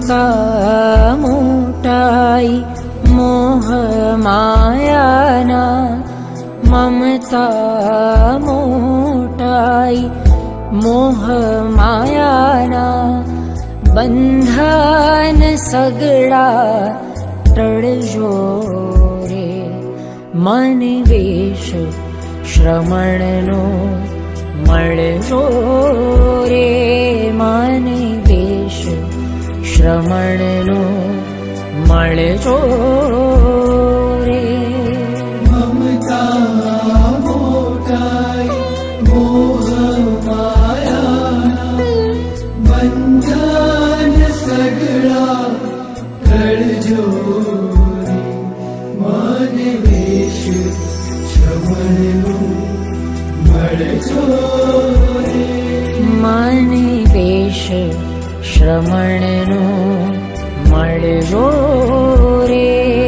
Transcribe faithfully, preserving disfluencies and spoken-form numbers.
ममता मोटाई मोह मायाना, ममता मोटाई मोह मायाना, बंधन सगड़ा टळजो रे। मन वेश श्रमणनो मळजो रे, मन वेश श्रमणनो मळजो रे। ममता मोटाई मोह मायाना, बंधन सगड़ा टळजो रे। मन वेश श्रमणनो मळजो रे, मन वेश श्रमणनो मळजो रे।